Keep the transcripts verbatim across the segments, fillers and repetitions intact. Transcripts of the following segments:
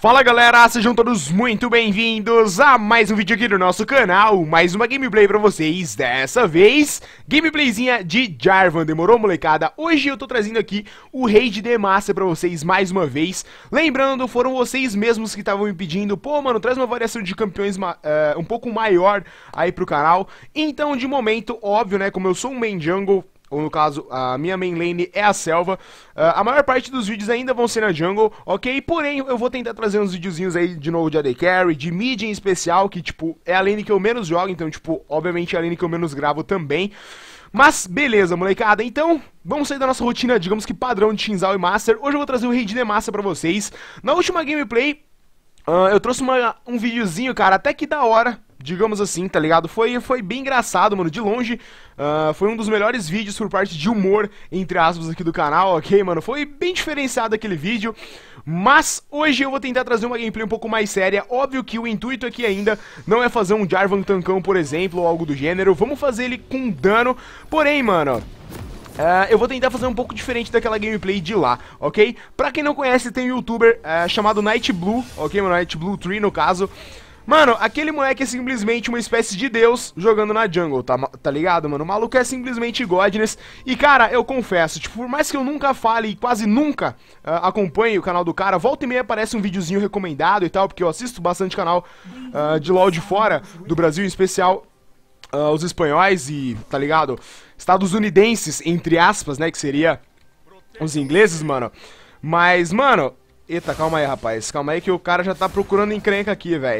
Fala galera, sejam todos muito bem-vindos a mais um vídeo aqui do nosso canal, mais uma gameplay pra vocês, dessa vez, gameplayzinha de Jarvan, demorou molecada? Hoje eu tô trazendo aqui o Raid The Master pra vocês mais uma vez, lembrando, foram vocês mesmos que estavam me pedindo, pô mano, traz uma variação de campeões uh, um pouco maior aí pro canal, então de momento, óbvio né, como eu sou um main jungle, ou no caso, a minha main lane é a selva. uh, A maior parte dos vídeos ainda vão ser na jungle, ok? Porém, eu vou tentar trazer uns videozinhos aí de novo de A D Carry, de mid em especial, que tipo, é a lane que eu menos jogo, então tipo, obviamente é a lane que eu menos gravo também. Mas beleza, molecada, então vamos sair da nossa rotina, digamos que padrão de Xin Zhao e Master. Hoje eu vou trazer o Raid The Master pra vocês. Na última gameplay, uh, eu trouxe uma, um videozinho, cara, até que da hora, digamos assim, tá ligado? Foi, foi bem engraçado, mano, de longe. Uh, foi um dos melhores vídeos por parte de humor, entre aspas, aqui do canal, ok, mano? Foi bem diferenciado aquele vídeo. Mas hoje eu vou tentar trazer uma gameplay um pouco mais séria. Óbvio que o intuito aqui ainda não é fazer um Jarvan tancão, por exemplo, ou algo do gênero. Vamos fazer ele com dano. Porém, mano, Uh, eu vou tentar fazer um pouco diferente daquela gameplay de lá, ok? Pra quem não conhece, tem um youtuber uh, chamado Nightblue, ok, mano? Nightblue três no caso. Mano, aquele moleque é simplesmente uma espécie de deus jogando na jungle, tá, tá ligado, mano? O maluco é simplesmente godness. E, cara, eu confesso, tipo, por mais que eu nunca fale e quase nunca uh, acompanhe o canal do cara, volta e meia aparece um videozinho recomendado e tal, porque eu assisto bastante canal uh, de LoL de fora, do Brasil em especial. Uh, os espanhóis e, tá ligado, estadunidenses, entre aspas, né, que seria os ingleses, mano. Mas, mano, eita, calma aí, rapaz, calma aí que o cara já tá procurando encrenca aqui, velho.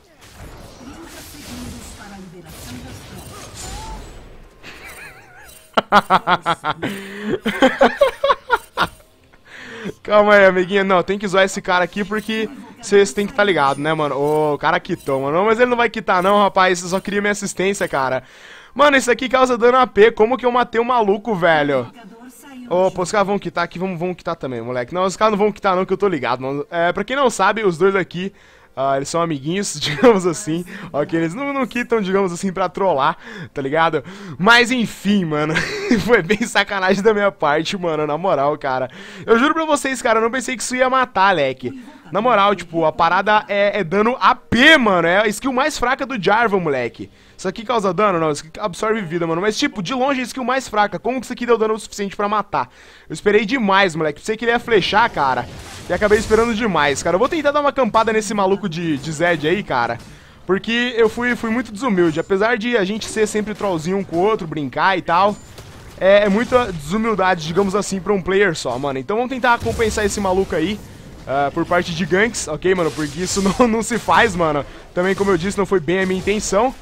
Calma aí, amiguinho, não, tem que zoar esse cara aqui porque vocês tem que tá ligado, né, mano? Ô, o cara quitou, mano, não, mas ele não vai quitar não, rapaz, eu só queria minha assistência, cara. Mano, isso aqui causa dano A P, como que eu matei o maluco, velho? Ô, pô, os caras vão quitar aqui, vamos, vamos quitar também, moleque. Não, os caras não vão quitar não, que eu tô ligado, mano. É, pra quem não sabe, os dois aqui, uh, eles são amiguinhos, digamos assim. Ok, eles não, não quitam, digamos assim, pra trollar, tá ligado? Mas enfim, mano, foi bem sacanagem da minha parte, mano, na moral, cara. Eu juro pra vocês, cara, eu não pensei que isso ia matar, leque. Na moral, tipo, a parada é, é dano A P, mano. É a skill mais fraca do Jarvan, moleque. Isso aqui causa dano? Não, isso aqui absorve vida, mano. Mas, tipo, de longe é a skill mais fraca. Como que isso aqui deu dano o suficiente pra matar? Eu esperei demais, moleque. Pensei que ele ia flechar, cara. E acabei esperando demais, cara. Eu vou tentar dar uma campada nesse maluco de, de Zed aí, cara. Porque eu fui, fui muito desumilde. Apesar de a gente ser sempre trollzinho um com o outro, brincar e tal. É, é muita desumildade, digamos assim, pra um player só, mano. Então vamos tentar compensar esse maluco aí. Uh, por parte de ganks, ok, mano? Porque isso não, não se faz, mano. Também, como eu disse, não foi bem a minha intenção.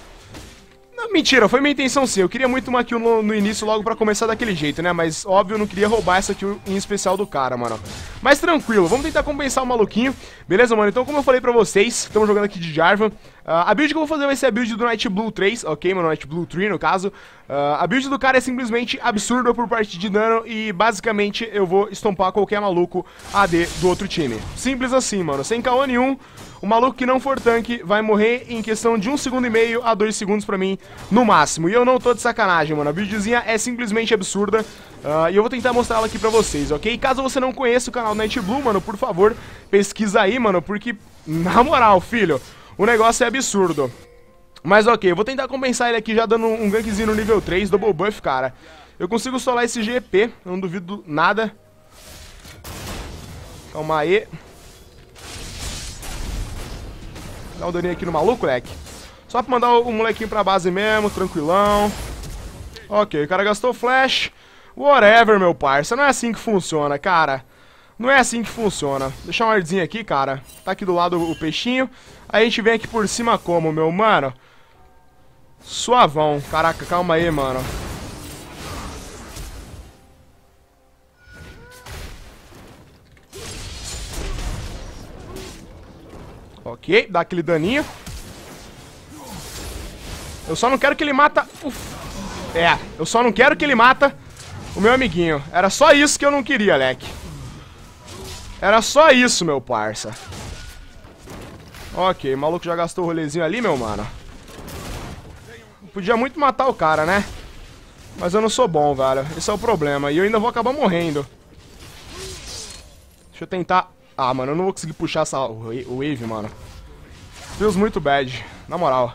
Não, mentira, foi minha intenção sim. Eu queria muito uma kill no, no início logo pra começar daquele jeito, né? Mas, óbvio, eu não queria roubar essa kill em especial do cara, mano. Mas tranquilo, vamos tentar compensar o maluquinho. Beleza, mano? Então, como eu falei pra vocês, estamos jogando aqui de Jarvan. Uh, a build que eu vou fazer vai ser a build do Nightblue três, ok, mano? Nightblue três, no caso. Uh, a build do cara é simplesmente absurda por parte de dano e, basicamente, eu vou estompar qualquer maluco A D do outro time. Simples assim, mano. Sem caô nenhum. O maluco que não for tanque vai morrer em questão de um segundo e meio a dois segundos pra mim, no máximo. E eu não tô de sacanagem, mano. A buildzinha é simplesmente absurda. Uh, e eu vou tentar mostrá-la aqui pra vocês, ok? Caso você não conheça o canal Nightblue, mano, por favor, pesquisa aí, mano. Porque, na moral, filho, o negócio é absurdo. Mas ok, eu vou tentar compensar ele aqui já dando um gankzinho no nível três, double buff, cara. Eu consigo solar esse G P, eu não duvido nada. Calma aí. Dá um daninho aqui no maluco, leque. Só pra mandar o molequinho pra base mesmo, tranquilão. Ok, o cara gastou flash. Whatever, meu parça. Não é assim que funciona, cara. Não é assim que funciona. Deixar um wardzinho aqui, cara. Tá aqui do lado o peixinho. Aí a gente vem aqui por cima como, meu mano? Suavão. Caraca, calma aí, mano. Ok, dá aquele daninho. Eu só não quero que ele mata... Uf. É, eu só não quero que ele mata o meu amiguinho. Era só isso que eu não queria, leque. Era só isso, meu parça. Ok, o maluco já gastou o rolezinho ali, meu mano. Podia muito matar o cara, né? Mas eu não sou bom, velho. Esse é o problema. E eu ainda vou acabar morrendo. Deixa eu tentar Ah, mano, eu não vou conseguir puxar essa o wave, mano. Feels muito bad, na moral.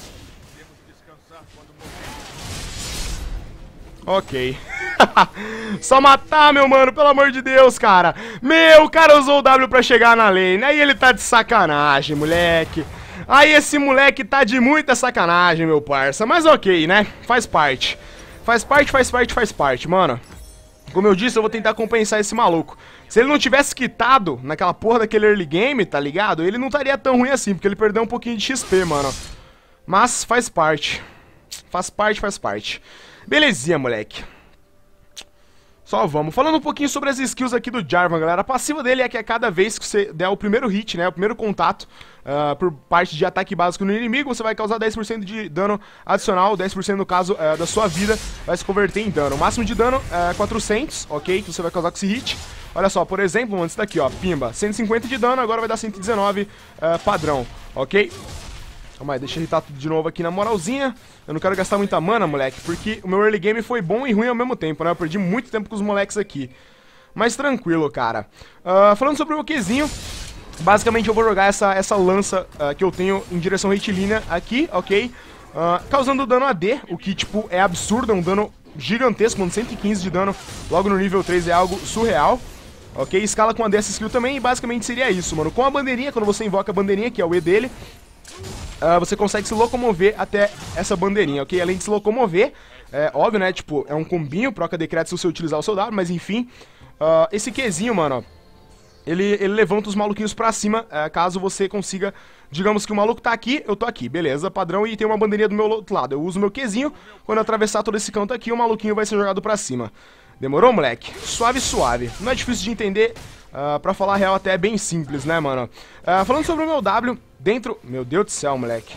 Ok. Só matar, meu mano, pelo amor de Deus, cara. Meu, o cara usou o W pra chegar na lane. Aí ele tá de sacanagem, moleque. Aí esse moleque tá de muita sacanagem, meu parça. Mas ok, né? Faz parte. Faz parte, faz parte, faz parte, mano. Como eu disse, eu vou tentar compensar esse maluco. Se ele não tivesse quitado naquela porra daquele early game, tá ligado? Ele não estaria tão ruim assim, porque ele perdeu um pouquinho de X P, mano. Mas faz parte. Faz parte, faz parte. Belezinha, moleque. Só vamos. Falando um pouquinho sobre as skills aqui do Jarvan, galera. A passiva dele é que a cada vez que você der o primeiro hit, né, o primeiro contato uh, por parte de ataque básico no inimigo, você vai causar dez por cento de dano adicional, dez por cento no caso uh, da sua vida vai se converter em dano. O máximo de dano é quatrocentos, ok, que você vai causar com esse hit. Olha só, por exemplo, antes daqui, ó, pimba, cento e cinquenta de dano, agora vai dar cento e dezenove uh, padrão, ok? Calma aí, deixa eu irritar tudo de novo aqui na moralzinha. Eu não quero gastar muita mana, moleque, porque o meu early game foi bom e ruim ao mesmo tempo, né? Eu perdi muito tempo com os moleques aqui. Mas tranquilo, cara. Uh, falando sobre o Qzinho, basicamente eu vou jogar essa, essa lança uh, que eu tenho em direção retilínea aqui, ok? Uh, causando dano A D, o que, tipo, é absurdo, é um dano gigantesco, mano. cento e quinze de dano logo no nível três é algo surreal. Ok? Escala com A D essa skill também e basicamente seria isso, mano. Com a bandeirinha, quando você invoca a bandeirinha, que é o E dele... Uh, você consegue se locomover até essa bandeirinha, ok? Além de se locomover, é óbvio, né? Tipo, é um combinho, troca de crédito se você utilizar o seu dado, mas enfim. Uh, esse Qzinho, mano, ele, ele levanta os maluquinhos pra cima, uh, caso você consiga... Digamos que o maluco tá aqui, eu tô aqui, beleza, padrão, e tem uma bandeirinha do meu outro lado. Eu uso o meu Qzinho, quando eu atravessar todo esse canto aqui, o maluquinho vai ser jogado pra cima. Demorou, moleque? Suave, suave. Não é difícil de entender, uh, pra falar a real até é bem simples, né, mano? Uh, falando sobre o meu W, dentro... Meu Deus do céu, moleque.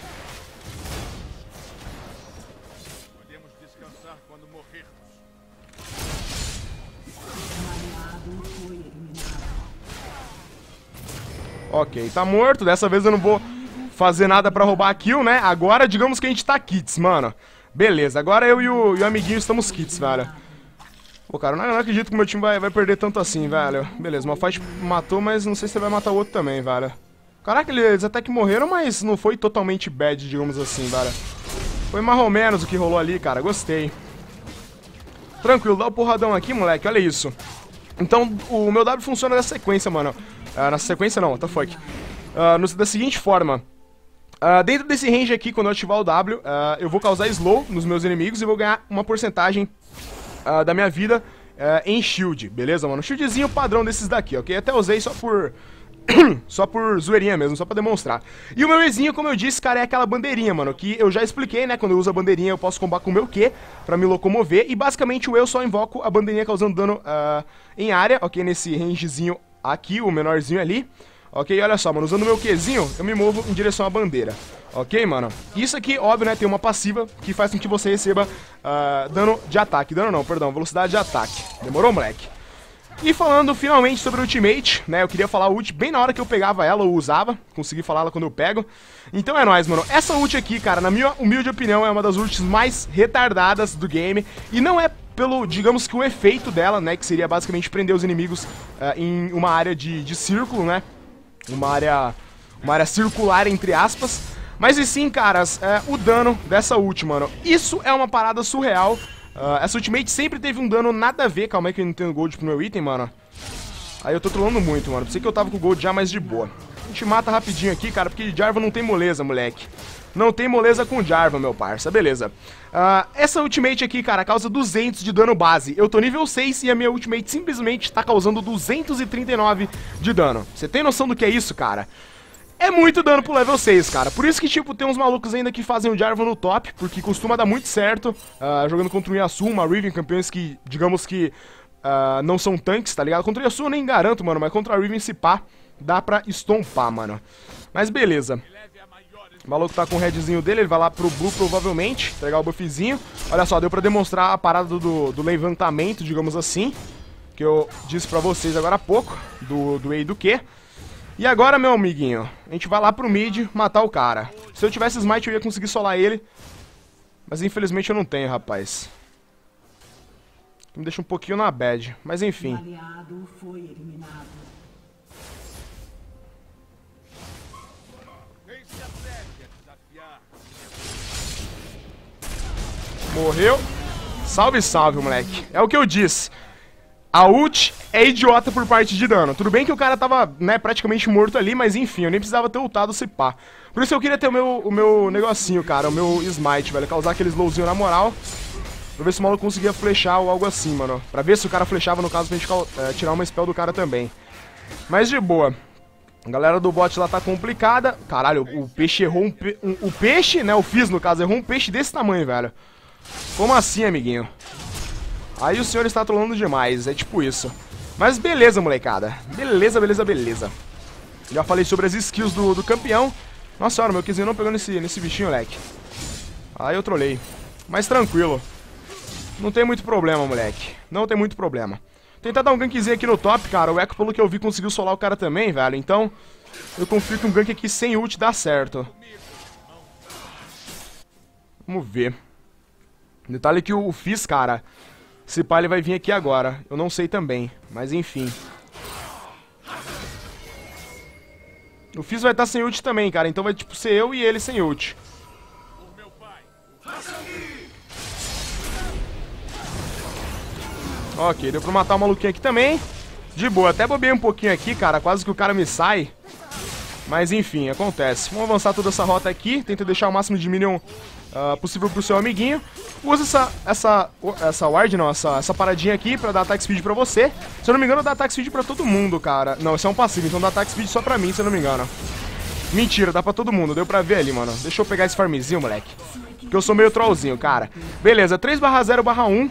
Podemos descansar quando morrermos. Ok, tá morto. Dessa vez eu não vou fazer nada pra roubar a kill, né? Agora, digamos que a gente tá kits, mano. Beleza, agora eu e o, e o amiguinho estamos kits, velho. Pô, cara, eu não, eu não acredito que o meu time vai, vai perder tanto assim, velho. Beleza, o Malphite matou, mas não sei se ele vai matar o outro também, velho. Caraca, eles até que morreram, mas não foi totalmente bad, digamos assim, velho. Foi mais ou menos o que rolou ali, cara. Gostei. Tranquilo, dá o porradão aqui, moleque. Olha isso. Então, o meu W funciona dessa sequência, mano. Uh, nessa sequência não, what the fuck. Uh, no, da seguinte forma. Uh, dentro desse range aqui, quando eu ativar o W, uh, eu vou causar slow nos meus inimigos e vou ganhar uma porcentagem uh, da minha vida uh, em shield, beleza, mano? Shieldzinho padrão desses daqui, ok? Até usei só por... só por zoeirinha mesmo, só pra demonstrar. E o meu Ezinho, como eu disse, cara, é aquela bandeirinha, mano, que eu já expliquei, né? Quando eu uso a bandeirinha eu posso combar com o meu Q pra me locomover. E basicamente eu só invoco a bandeirinha causando dano uh, em área, ok? Nesse rangezinho aqui, o menorzinho ali. Ok, olha só, mano, usando o meu Qzinho, eu me movo em direção à bandeira. Ok, mano? Isso aqui, óbvio, né, tem uma passiva que faz com que você receba uh, dano de ataque. Dano não, perdão, velocidade de ataque. Demorou, moleque? E falando finalmente sobre o Ultimate, né, eu queria falar a ult bem na hora que eu pegava ela ou usava, consegui falar ela quando eu pego. Então é nóis, mano, essa ult aqui, cara, na minha humilde opinião, é uma das ults mais retardadas do game. E não é pelo, digamos que o efeito dela, né, que seria basicamente prender os inimigos uh, em uma área de, de círculo, né, uma área, uma área circular, entre aspas. Mas e sim, caras, é, o dano dessa ult, mano, isso é uma parada surreal. Uh, essa ultimate sempre teve um dano nada a ver. Calma aí que eu não tenho gold pro meu item, mano. Aí eu tô trollando muito, mano. Pensei que eu tava com gold já, mas de boa. A gente mata rapidinho aqui, cara, porque Jarvan não tem moleza, moleque. Não tem moleza com Jarvan, meu parça. Beleza. Uh, essa ultimate aqui, cara, causa duzentos de dano base. Eu tô nível seis e a minha ultimate simplesmente tá causando duzentos e trinta e nove de dano. Você tem noção do que é isso, cara? É muito dano pro level seis, cara. Por isso que, tipo, tem uns malucos ainda que fazem o Jarvan no top, porque costuma dar muito certo, uh, jogando contra o Yasuo, uma Riven, campeões que, digamos que, uh, não são tanques, tá ligado? Contra o Yasuo eu nem garanto, mano, mas contra a Riven, se pá, dá pra estompar, mano. Mas beleza. O maluco tá com o redzinho dele, ele vai lá pro blue, provavelmente, pegar o buffzinho. Olha só, deu pra demonstrar a parada do, do levantamento, digamos assim, que eu disse pra vocês agora há pouco, do, do E e do Q. E agora, meu amiguinho, a gente vai lá pro mid matar o cara. Se eu tivesse smite eu ia conseguir solar ele, mas infelizmente eu não tenho, rapaz. Me deixa um pouquinho na bad, mas enfim. Morreu. Salve, salve, moleque. É o que eu disse. A ult é idiota por parte de dano. Tudo bem que o cara tava, né, praticamente morto ali, mas enfim, eu nem precisava ter ultado se pá. Por isso eu queria ter o meu, o meu negocinho, cara, o meu smite, velho. Causar aquele slowzinho na moral. Pra ver se o maluco conseguia flechar ou algo assim, mano. Pra ver se o cara flechava, no caso, pra gente é, tirar uma spell do cara também. Mas de boa. A galera do bot lá tá complicada. Caralho, o peixe errou um, pe um... O peixe, né, o Fizz, no caso, errou um peixe desse tamanho, velho. Como assim, amiguinho? Aí o senhor está trolando demais, é tipo isso. Mas beleza, molecada. Beleza, beleza, beleza. Já falei sobre as skills do, do campeão. Nossa senhora, meu Qzinho não pegou nesse, nesse bichinho, moleque. Aí eu trolei. Mas tranquilo. Não tem muito problema, moleque. Não tem muito problema. Tentar dar um gankzinho aqui no top, cara. O Echo, pelo que eu vi, conseguiu solar o cara também, velho. Então, eu confio que um gank aqui sem ult dá certo. Vamos ver. Detalhe que o Fizz, cara... Se pá, ele vai vir aqui agora. Eu não sei também, mas enfim. O Fizz vai estar sem ult também, cara. Então vai tipo ser eu e ele sem ult. Ok, deu pra matar o maluquinho aqui também. De boa, até bobei um pouquinho aqui, cara. Quase que o cara me sai. Mas enfim, acontece. Vamos avançar toda essa rota aqui. Tenta deixar o máximo de minion uh, possível pro seu amiguinho. Usa essa, essa, essa ward, não, essa, essa paradinha aqui pra dar attack speed pra você. Se eu não me engano, dá attack speed pra todo mundo, cara. Não, esse é um passivo, então dá attack speed só pra mim, se eu não me engano. Mentira, dá pra todo mundo, deu pra ver ali, mano. Deixa eu pegar esse farmzinho, moleque. Porque eu sou meio trollzinho, cara. Beleza, três barra zero barra um.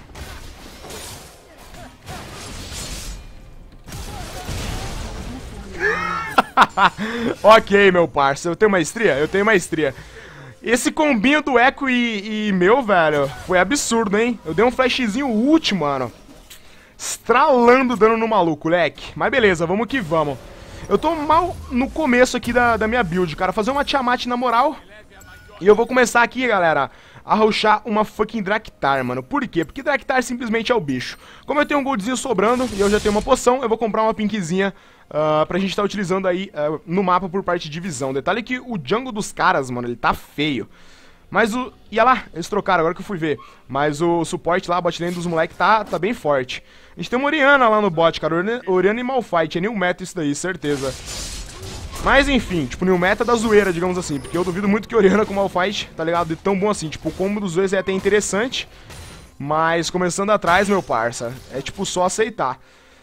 Ok, meu parça, eu tenho maestria? Eu tenho maestria. Esse combinho do Echo e, e meu, velho, foi absurdo, hein? Eu dei um flashzinho ult, mano. Estralando dano no maluco, leque. Mas beleza, vamos que vamos. Eu tô mal no começo aqui da, da minha build, cara. Fazer uma Tiamat na moral. E eu vou começar aqui, galera, a rushar uma fucking Draktar, mano. Por quê? Porque Draktar simplesmente é o bicho. Como eu tenho um goldzinho sobrando e eu já tenho uma poção, eu vou comprar uma pinkzinha uh, pra gente estar tá utilizando aí uh, no mapa por parte de visão. Detalhe que o jungle dos caras, mano, ele tá feio. Mas o... Ia lá, eles trocaram, agora que eu fui ver. Mas o suporte lá, a botlane dos moleques tá, tá bem forte. A gente tem uma Orianna lá no bot, cara. Orianna e Malphite, é new meta isso daí, certeza. Mas enfim, tipo, new meta da zoeira, digamos assim. Porque eu duvido muito que Orianna com Malphite, tá ligado? De tão bom assim. Tipo, o combo dos dois é até interessante. Mas começando atrás, meu parça, é tipo só aceitar.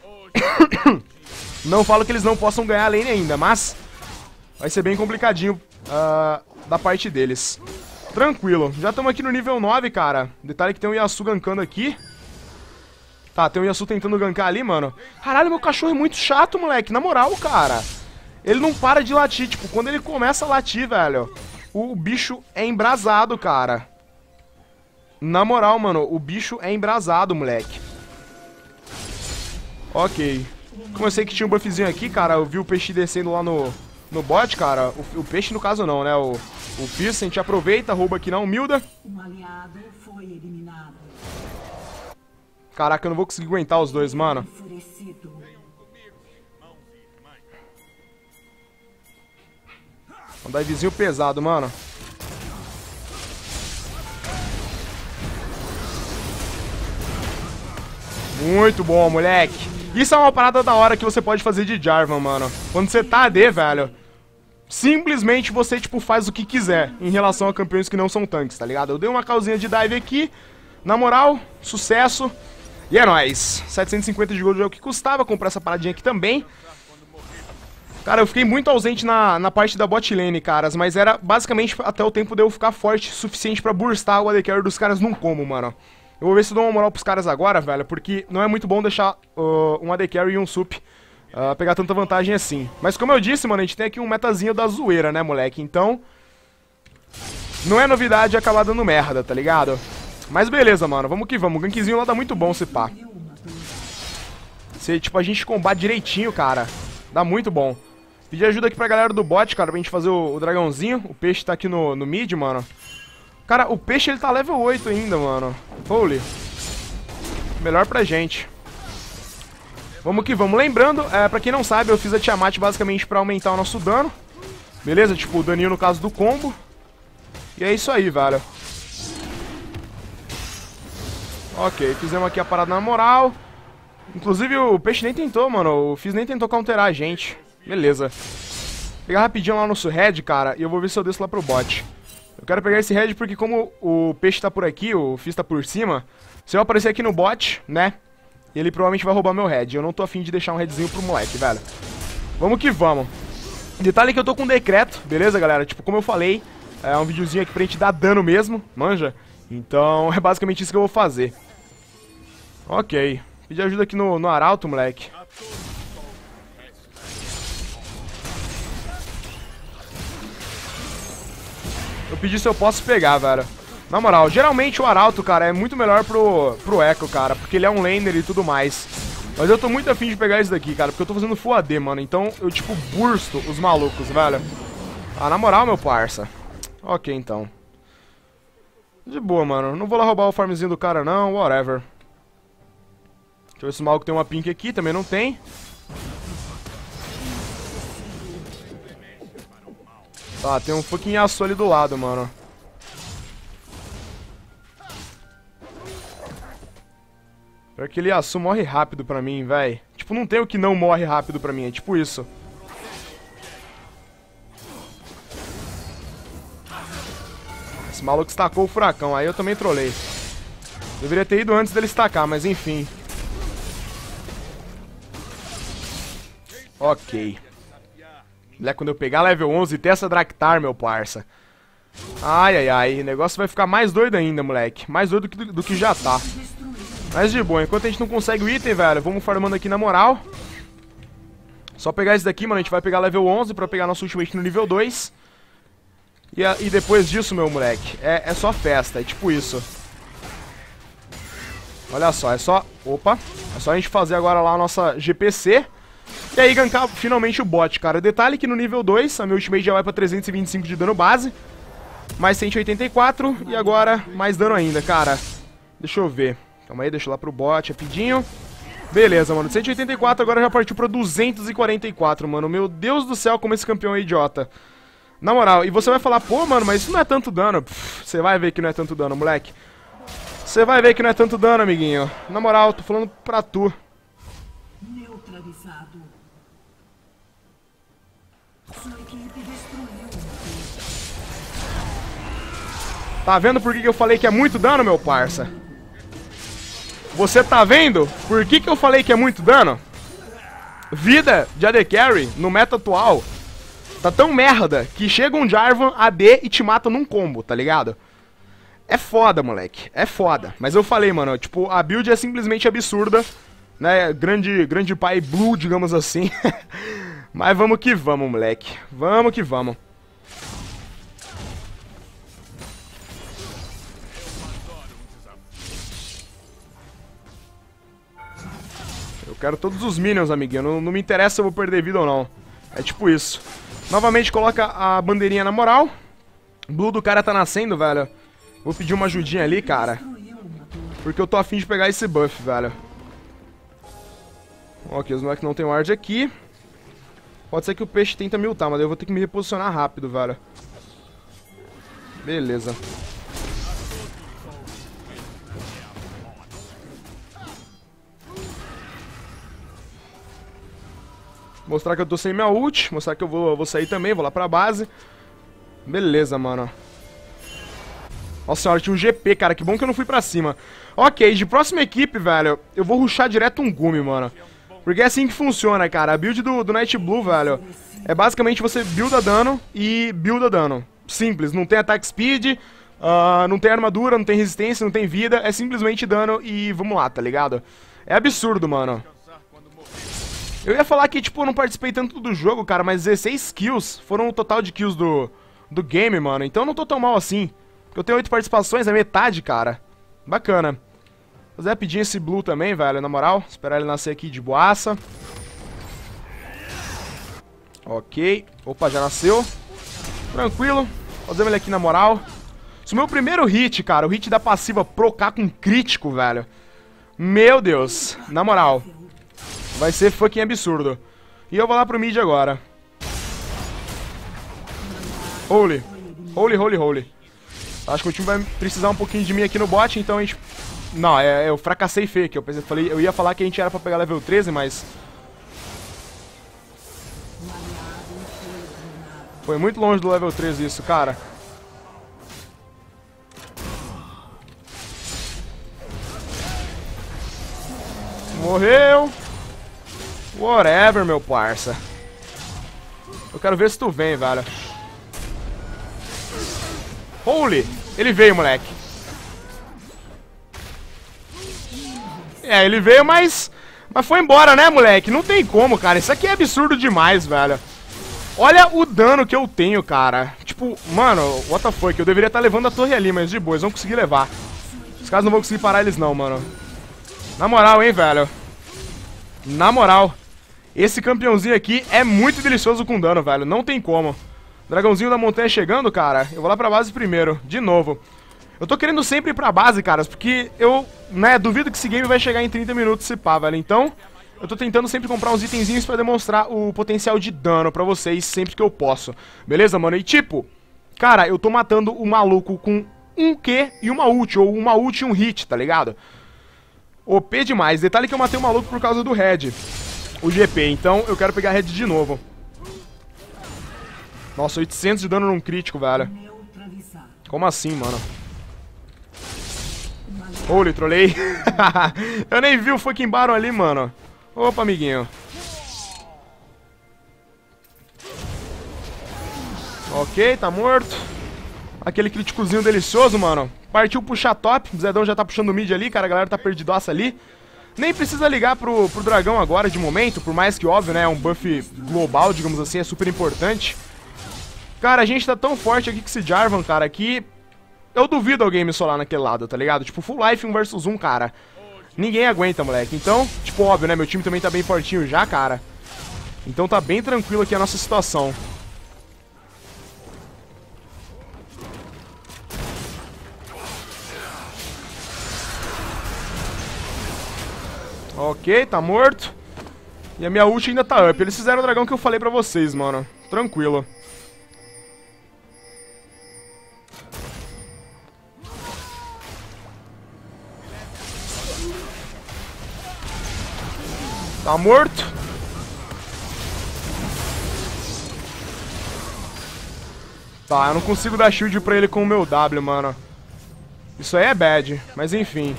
Não falo que eles não possam ganhar a lane ainda, mas vai ser bem complicadinho uh, da parte deles. Tranquilo, já estamos aqui no nível nove, cara. Detalhe que tem um Yasuo gankando aqui. Tá, tem um Yasuo tentando gankar ali, mano. Caralho, meu cachorro é muito chato, moleque. Na moral, cara. Ele não para de latir, tipo, quando ele começa a latir, velho, o bicho é embrasado, cara. Na moral, mano, o bicho é embrasado, moleque. Ok. Como eu sei que tinha um buffzinho aqui, cara, eu vi o peixe descendo lá no, no bot, cara. O, o peixe, no caso, não, né? O, o Fizz, a gente aproveita, rouba aqui na humilda. Um aliado foi eliminado. Caraca, eu não vou conseguir aguentar os dois, mano. Enfurecido. Um divezinho pesado, mano. Muito bom, moleque. Isso é uma parada da hora que você pode fazer de Jarvan, mano. Quando você tá A D, velho, simplesmente você, tipo, faz o que quiser em relação a campeões que não são tanques, tá ligado? Eu dei uma calzinha de dive aqui. Na moral, sucesso. E é nóis. setecentos e cinquenta de gold é o que custava comprar essa paradinha aqui também. Cara, eu fiquei muito ausente na, na parte da bot lane, caras, mas era basicamente até o tempo de eu ficar forte o suficiente pra burstar o A D Carry dos caras num combo, mano. Eu vou ver se eu dou uma moral pros caras agora, velho, porque não é muito bom deixar uh, um A D Carry e um sup uh, pegar tanta vantagem assim. Mas como eu disse, mano, a gente tem aqui um metazinho da zoeira, né, moleque? Então, não é novidade acabar dando merda, tá ligado? Mas beleza, mano, vamos que vamos. O gankzinho lá dá muito bom, se pá. Se, tipo, a gente combate direitinho, cara, dá muito bom. Pedir ajuda aqui pra galera do bot, cara, pra gente fazer o, o dragãozinho. O peixe tá aqui no, no mid, mano. Cara, o peixe, ele tá level oito ainda, mano. Holy. Melhor pra gente. Vamos que vamos. Lembrando, é, pra quem não sabe, eu fiz a Tiamat basicamente pra aumentar o nosso dano. Beleza? Tipo, o daninho no caso do combo. E é isso aí, velho. Ok, fizemos aqui a parada na moral. Inclusive o peixe nem tentou, mano. O Fizz nem tentou counterar a gente. Beleza. Vou pegar rapidinho lá no nosso head, cara, e eu vou ver se eu desço lá pro bot. Eu quero pegar esse head porque como o peixe tá por aqui, o Fizz tá por cima, se eu aparecer aqui no bot, né, ele provavelmente vai roubar meu head. Eu não tô afim de deixar um headzinho pro moleque, velho. Vamos que vamos. Detalhe que eu tô com um decreto, beleza, galera? Tipo, como eu falei, é um videozinho aqui pra gente dar dano mesmo, manja? Então é basicamente isso que eu vou fazer. Ok. Pedir ajuda aqui no, no arauto, moleque. Eu pedi se eu posso pegar, velho. Na moral, geralmente o arauto, cara, é muito melhor pro, pro Echo, cara, porque ele é um laner e tudo mais. Mas eu tô muito afim de pegar esse daqui, cara, porque eu tô fazendo Full A D, mano. Então eu, tipo, bursto os malucos, velho. Ah, na moral, meu parça. Ok, então. De boa, mano. Não vou lá roubar o farmzinho do cara, não. Whatever. Deixa eu ver se o maluco tem uma pink aqui. Também não tem. Tá, tem um fucking Yasuo ali do lado, mano. Pior que aquele Yasuo morre rápido pra mim, véi. Tipo, não tem o que não morre rápido pra mim. É tipo isso. Esse maluco estacou o furacão. Aí eu também trolei. Deveria ter ido antes dele estacar, mas enfim. Ok. Moleque, quando eu pegar level onze e ter essa Draktar, meu parça. Ai, ai, ai. O negócio vai ficar mais doido ainda, moleque. Mais doido do que, do que já tá. Mas de boa. Enquanto a gente não consegue o item, velho, vamos farmando aqui na moral. Só pegar esse daqui, mano. A gente vai pegar level onze pra pegar nosso ultimate no nível dois. E, a, e depois disso, meu moleque, é, é só festa. É tipo isso. Olha só, é só... Opa. É só a gente fazer agora lá a nossa G P C. E aí gankar finalmente o bot, cara. Detalhe que no nível dois, a meu ultimate já vai pra trezentos e vinte e cinco de dano base. Mais cento e oitenta e quatro. E agora mais dano ainda, cara. Deixa eu ver. Calma aí, deixa eu lá pro bot rapidinho. Beleza, mano. cento e oitenta e quatro, agora já partiu pra duzentos e quarenta e quatro, mano. Meu Deus do céu, como esse campeão é idiota. Na moral, e você vai falar, pô, mano, mas isso não é tanto dano. Pff, você vai ver que não é tanto dano, moleque. Você vai ver que não é tanto dano, amiguinho. Na moral, tô falando pra tu. Neutralizado. Sua equipe destruiu. Tá vendo por que, que eu falei que é muito dano, meu parça? Você tá vendo por que, que eu falei que é muito dano? Vida de A D Carry no meta atual tá tão merda que chega um Jarvan A D e te mata num combo, tá ligado? É foda, moleque. É foda. Mas eu falei, mano, tipo, a build é simplesmente absurda, né? Grande, grande pai blue, digamos assim. Mas vamos que vamos, moleque. Vamos que vamos. Eu quero todos os minions, amiguinho. Não, não me interessa se eu vou perder vida ou não. É tipo isso. Novamente coloca a bandeirinha na moral. Blue do cara tá nascendo, velho. Vou pedir uma ajudinha ali, cara. Porque eu tô afim de pegar esse buff, velho. Ok, os moleques não tem ward aqui. Pode ser que o peixe tenta me ultar, mas eu vou ter que me reposicionar rápido, velho. Beleza. Mostrar que eu tô sem minha ult. Mostrar que eu vou, eu vou sair também, vou lá pra base. Beleza, mano. Nossa senhora, tinha um G P, cara. Que bom que eu não fui pra cima. Ok, de próxima equipe, velho, eu vou rushar direto um Gumi, mano. Porque é assim que funciona, cara. A build do, do Night Blue, velho, é basicamente você builda dano e builda dano. Simples, não tem attack speed, uh, não tem armadura, não tem resistência, não tem vida. É simplesmente dano e vamos lá, tá ligado? É absurdo, mano. Eu ia falar que, tipo, eu não participei tanto do jogo, cara, mas dezesseis kills foram o total de kills do, do game, mano. Então eu não tô tão mal assim. Eu tenho oito participações, é metade, cara. Bacana. Fazer rapidinho esse blue também, velho, na moral. Esperar ele nascer aqui de boaça. Ok. Opa, já nasceu. Tranquilo. Fazemos ele aqui na moral. Se o meu primeiro hit, cara, o hit da passiva procar com crítico, velho. Meu Deus. Na moral. Vai ser fucking absurdo. E eu vou lá pro mid agora. Holy. Holy, holy, holy. Acho que o time vai precisar um pouquinho de mim aqui no bot, então a gente Não, é, eu fracassei feio aqui. Eu, pensei, falei, eu ia falar que a gente era pra pegar level treze, mas... Foi muito longe do level treze isso, cara. Morreu. Whatever, meu parça. Eu quero ver se tu vem, velho. Holy! Ele veio, moleque. É, ele veio, mas... Mas foi embora, né, moleque? Não tem como, cara. Isso aqui é absurdo demais, velho. Olha o dano que eu tenho, cara. Tipo, mano, what the fuck? Eu deveria estar levando a torre ali, mas de boa, eles vão conseguir levar. Os caras não vão conseguir parar eles não, mano. Na moral, hein, velho. Na moral. Esse campeãozinho aqui é muito delicioso com dano, velho. Não tem como. Dragãozinho da montanha chegando, cara. Eu vou lá pra base primeiro. De novo. Eu tô querendo sempre ir pra base, caras, porque eu, né, duvido que esse game vai chegar em trinta minutos se pá, velho. Então, eu tô tentando sempre comprar uns itenzinhos pra demonstrar o potencial de dano pra vocês sempre que eu posso. Beleza, mano? E tipo, cara, eu tô matando o maluco com um Q e uma ult, ou uma ult e um hit, tá ligado? O P demais. Detalhe que eu matei o maluco por causa do Red. O G P, então eu quero pegar Red de novo. Nossa, oitocentos de dano num crítico, velho. Como assim, mano? Holy, trolei. Eu nem vi o fucking Baron ali, mano. Opa, amiguinho. Ok, tá morto. Aquele críticozinho delicioso, mano. Partiu puxar top. O Zedão já tá puxando o mid ali, cara. A galera tá perdidoça ali. Nem precisa ligar pro, pro dragão agora, de momento. Por mais que, óbvio, né, é um buff global, digamos assim. É super importante. Cara, a gente tá tão forte aqui com esse Jarvan, cara, que... Eu duvido alguém me solar naquele lado, tá ligado? Tipo, full life um versus um, cara. Ninguém aguenta, moleque. Então, tipo, óbvio, né? Meu time também tá bem fortinho já, cara. Então tá bem tranquilo aqui a nossa situação. Ok, tá morto. E a minha ult ainda tá up. Eles fizeram o dragão que eu falei pra vocês, mano. Tranquilo. Tá morto. Tá, eu não consigo dar shield pra ele com o meu W, mano. Isso aí é bad, mas enfim.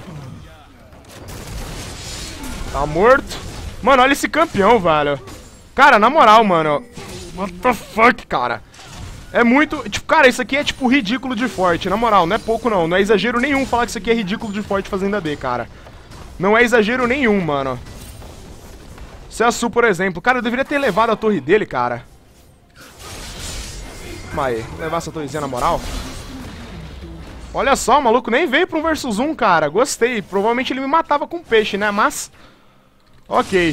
Tá morto. Mano, olha esse campeão, velho. Cara, na moral, mano. What the fuck, cara. É muito... Tipo, cara, isso aqui é tipo ridículo de forte. Na moral, não é pouco não. Não é exagero nenhum falar que isso aqui é ridículo de forte fazendo A D, cara. Não é exagero nenhum, mano. C S U, por exemplo. Cara, eu deveria ter levado a torre dele, cara. Calma aí. Levar essa torrezinha na moral. Olha só, o maluco nem veio pra um versus um, cara. Gostei. Provavelmente ele me matava com peixe, né? Mas... Ok.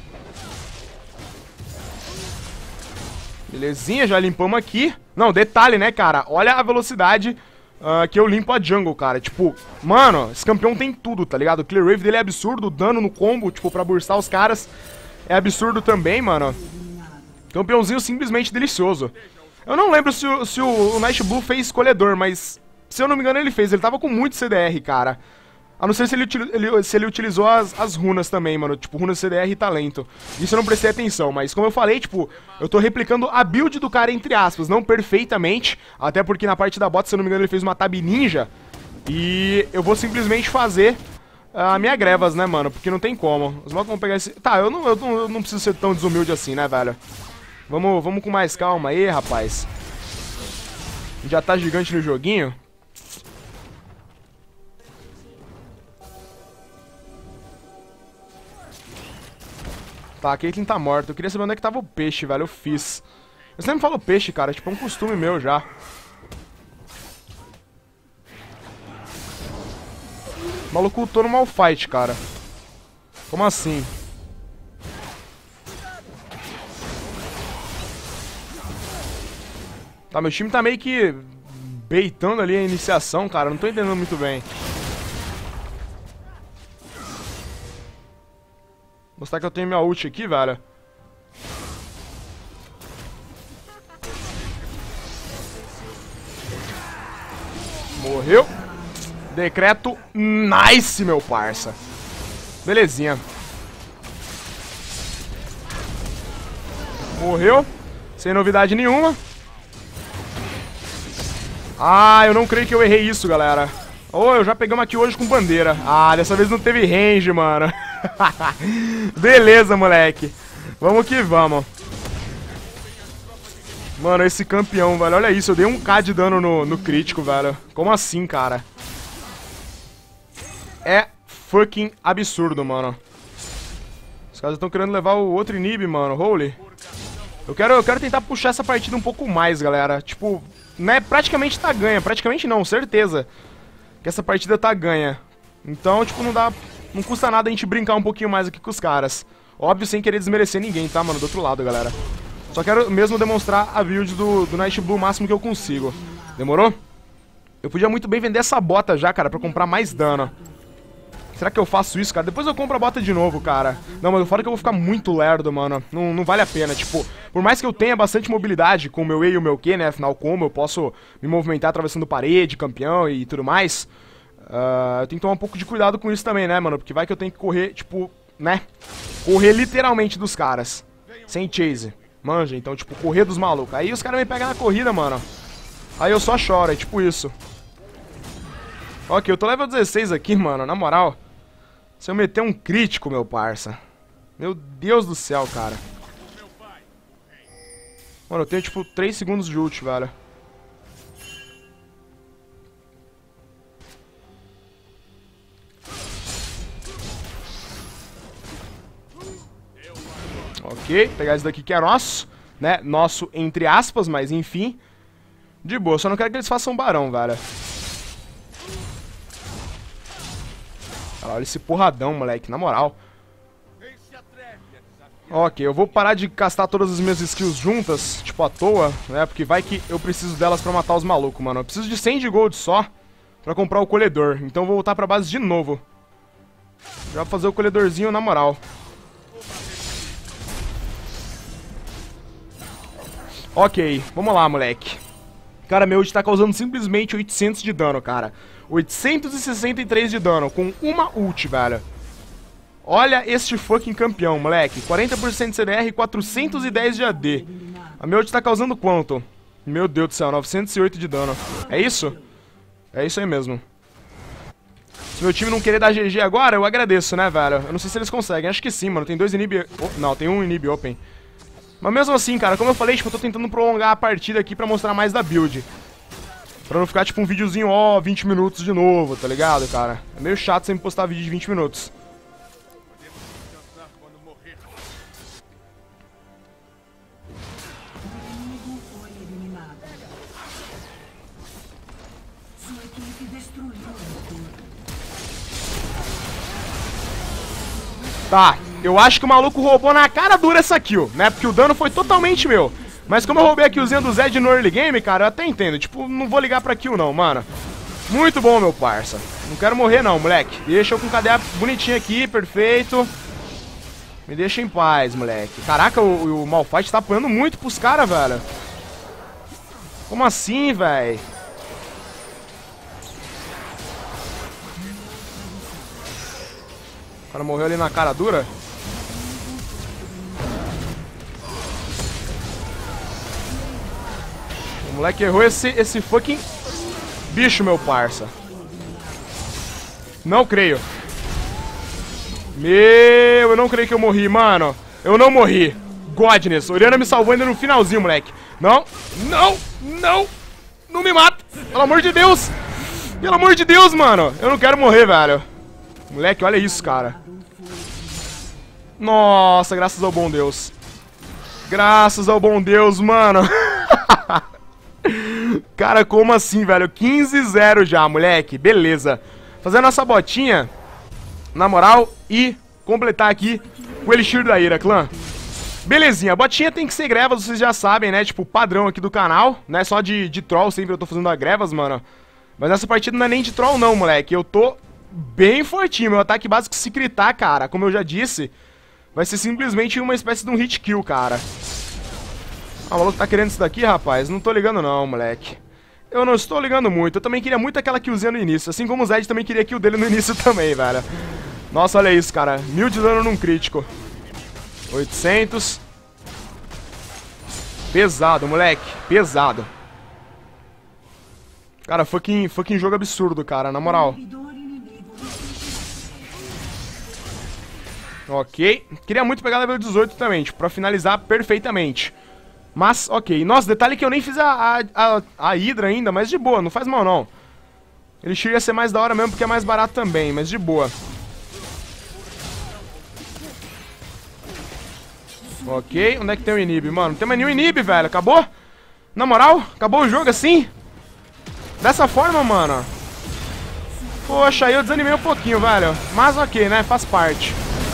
Belezinha, já limpamos aqui. Não, detalhe, né, cara? Olha a velocidade uh, que eu limpo a jungle, cara. Tipo, mano, esse campeão tem tudo, tá ligado? O clear wave dele é absurdo. O dano no combo, tipo, pra burstar os caras é absurdo também, mano. Campeãozinho simplesmente delicioso. Eu não lembro se o, se o, o Night Blue fez escolhedor, mas se eu não me engano ele fez. Ele tava com muito C D R, cara. A não ser se ele, ele, se ele utilizou as, as runas também, mano. Tipo, runas C D R e talento. Isso eu não prestei atenção, mas como eu falei, tipo, eu tô replicando a build do cara, entre aspas. Não perfeitamente, até porque na parte da bota, se eu não me engano, ele fez uma tab ninja. E eu vou simplesmente fazer a minha grevas, né, mano? Porque não tem como. Os motos vão pegar esse... Tá, eu não, eu, não, eu não preciso ser tão desumilde assim, né, velho? Vamos, vamos com mais calma aí, rapaz. Já tá gigante no joguinho. Tá, a Caitlyn tá morta. Eu queria saber onde é que tava o peixe, velho. Eu fiz. Eu sempre falo peixe, cara. Tipo, é um costume meu já. O maluco lutou no malfight, cara. Como assim? Tá, meu time tá meio que beitando ali a iniciação, cara. Não tô entendendo muito bem. Mostrar que eu tenho minha ult aqui, velho. Morreu. Decreto nice, meu parça. Belezinha. Morreu. Sem novidade nenhuma. Ah, eu não creio que eu errei isso, galera. Oh, eu já pegamos aqui hoje com bandeira. Ah, dessa vez não teve range, mano. Beleza, moleque. Vamos que vamos. Mano, esse campeão, velho. Olha isso, eu dei um K de dano no, no crítico, velho. Como assim, cara? É fucking absurdo, mano. Os caras estão querendo levar o outro inib, mano. Holy. Eu quero, eu quero tentar puxar essa partida um pouco mais, galera. Tipo, né? Praticamente tá ganha. Praticamente não, certeza. Que essa partida tá ganha. Então, tipo, não dá... Não custa nada a gente brincar um pouquinho mais aqui com os caras. Óbvio, sem querer desmerecer ninguém, tá, mano? Do outro lado, galera. Só quero mesmo demonstrar a build do, do Night Blue o máximo que eu consigo. Demorou? Eu podia muito bem vender essa bota já, cara, pra comprar mais dano. Será que eu faço isso, cara? Depois eu compro a bota de novo, cara. Não, mas eu falo que eu vou ficar muito lerdo, mano. Não, não vale a pena, tipo... Por mais que eu tenha bastante mobilidade com o meu E e o meu Q, né? Afinal, como eu posso me movimentar atravessando parede, campeão e tudo mais... Uh, eu tenho que tomar um pouco de cuidado com isso também, né, mano? Porque vai que eu tenho que correr, tipo, né? Correr literalmente dos caras. Sem chase. Manja, então, tipo, correr dos malucos. Aí os caras me pegam na corrida, mano. Aí eu só choro, é tipo isso. Ok, eu tô level dezesseis aqui, mano, na moral. Se eu meter um crítico, meu parça. Meu Deus do céu, cara. Mano, eu tenho, tipo, três segundos de ult, velho. Ok, pegar esse daqui que é nosso, né? Nosso entre aspas, mas enfim. De boa, só não quero que eles façam barão, velho. Olha esse porradão, moleque, na moral. Ok, eu vou parar de castar todas as minhas skills juntas, tipo à toa, né? Porque vai que eu preciso delas pra matar os malucos, mano. Eu preciso de cem de gold só pra comprar o colhedor. Então eu vou voltar pra base de novo. Já vou fazer o colhedorzinho na moral. Ok, vamos lá, moleque. Cara, meu ult tá causando simplesmente oitocentos de dano, cara. oitocentos e sessenta e três de dano com uma ult, velho. Olha este fucking campeão, moleque. quarenta por cento de C D R e quatrocentos e dez de A D. A meu ult tá causando quanto? Meu Deus do céu, novecentos e oito de dano. É isso? É isso aí mesmo. Se meu time não querer dar G G agora, eu agradeço, né, velho? Eu não sei se eles conseguem. Acho que sim, mano. Tem dois inib... Oh, não, tem um inib open. Mas mesmo assim, cara, como eu falei, tipo, eu tô tentando prolongar a partida aqui pra mostrar mais da build. Pra não ficar, tipo, um videozinho, ó, vinte minutos de novo, tá ligado, cara? É meio chato sempre postar vídeo de vinte minutos. Podemos descansar quando morrer. O inimigo foi eliminado. Sua equipe destruiu o motor. Tá, eu acho que o maluco roubou na cara dura essa kill, né? Porque o dano foi totalmente meu. Mas como eu roubei a killzinha do Zed no early game, cara, eu até entendo. Tipo, não vou ligar pra kill não, mano. Muito bom, meu parça. Não quero morrer não, moleque. Deixa eu com o K D A bonitinho aqui, perfeito. Me deixa em paz, moleque. Caraca, o, o Malphite tá apanhando muito pros caras, velho. Como assim, velho? O cara morreu ali na cara dura. O moleque errou esse, esse fucking bicho, meu parça. Não creio. Meu, eu não creio que eu morri, mano. Eu não morri. Godness. Oriana me salvou ainda no finalzinho, moleque. Não, não, não. Não me mata. Pelo amor de Deus. Pelo amor de Deus, mano. Eu não quero morrer, velho. Moleque, olha isso, cara. Nossa, graças ao bom Deus. Graças ao bom Deus, mano. Cara, como assim, velho? quinze a zero já, moleque. Beleza. Fazer a nossa botinha, na moral, e completar aqui o Elixir da Ira, clã. Belezinha, a botinha tem que ser grevas, vocês já sabem, né? Tipo, padrão aqui do canal, né? Só de, de troll sempre eu tô fazendo a grevas, mano. Mas nessa partida não é nem de troll não, moleque. Eu tô bem fortinho. Meu ataque básico, se gritar, cara, como eu já disse, vai ser simplesmente uma espécie de um hit kill, cara. Ah, o maluco tá querendo isso daqui, rapaz? Não tô ligando não, moleque. eu não estou ligando muito. Eu também queria muito aquela killzinha no início. Assim como o Zed também queria kill dele no início também, velho. Nossa, olha isso, cara. Mil de dano num crítico. oitocentos. Pesado, moleque. Pesado. Cara, fucking, fucking jogo absurdo, cara. Na moral. Ok. Queria muito pegar level dezoito também, tipo, pra finalizar perfeitamente. Mas, ok. Nossa, detalhe que eu nem fiz a, a, a, a Hydra ainda, mas de boa, não faz mal não. Ele ia ser mais da hora mesmo porque é mais barato também, mas de boa. Ok, onde é que tem o inib, mano? Não tem mais nenhum inib, velho. Acabou? Na moral? Acabou o jogo assim? Dessa forma, mano? Poxa, aí eu desanimei um pouquinho, velho. Mas ok, né? Faz parte.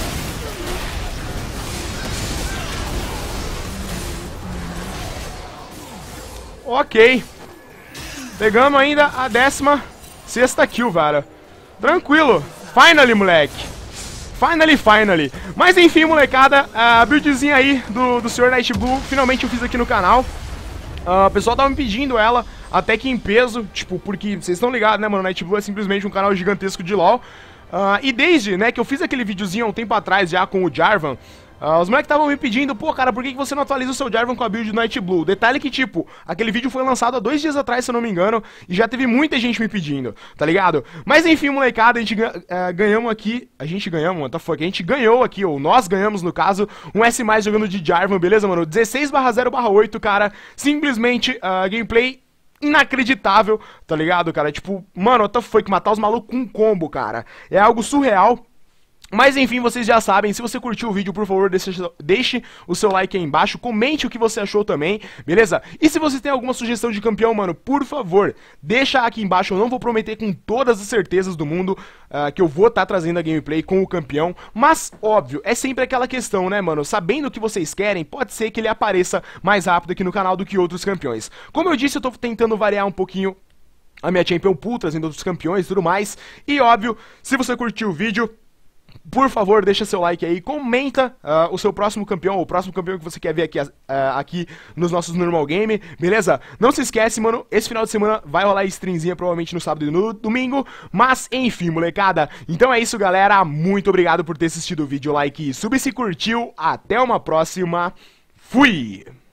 Ok. Pegamos ainda a décima sexta kill, velho. Tranquilo. Finally, moleque. Finally, finally. Mas enfim, molecada, a buildzinha aí do, do senhor Nightblue, finalmente eu fiz aqui no canal. Uh, o pessoal tava me pedindo ela, até que em peso, tipo, porque vocês estão ligados, né, mano? Nightblue é simplesmente um canal gigantesco de LoL. Uh, e desde, né, que eu fiz aquele videozinho há um tempo atrás já com o Jarvan, Uh, os moleques estavam me pedindo, pô, cara, por que você não atualiza o seu Jarvan com a build do Nightblue? Detalhe que, tipo, aquele vídeo foi lançado há dois dias atrás, se eu não me engano, e já teve muita gente me pedindo, tá ligado? Mas enfim, molecada, a gente uh, ganhamos aqui, a gente ganhamos, what the fuck, a gente ganhou aqui, ou nós ganhamos, no caso, um S mais jogando de Jarvan, beleza, mano? dezesseis barra zero barra oito, cara, simplesmente uh, gameplay inacreditável, tá ligado, cara? Tipo, mano, what the fuck, matar os malucos com um combo, cara, é algo surreal. Mas enfim, vocês já sabem, se você curtiu o vídeo, por favor, deixe, deixe o seu like aí embaixo, comente o que você achou também, beleza? E se você tem alguma sugestão de campeão, mano, por favor, deixa aqui embaixo, eu não vou prometer com todas as certezas do mundo uh, que eu vou estar tá trazendo a gameplay com o campeão, mas, óbvio, é sempre aquela questão, né, mano, sabendo o que vocês querem, pode ser que ele apareça mais rápido aqui no canal do que outros campeões. Como eu disse, eu tô tentando variar um pouquinho a minha Champion Pool, trazendo outros campeões e tudo mais, e óbvio, se você curtiu o vídeo, por favor, deixa seu like aí, comenta uh, o seu próximo campeão, ou o próximo campeão que você quer ver aqui, uh, aqui nos nossos normal game, beleza? Não se esquece, mano, esse final de semana vai rolar streamzinha provavelmente no sábado e no domingo, mas enfim, molecada, então é isso, galera, muito obrigado por ter assistido o vídeo, like e sub se curtiu, até uma próxima, fui!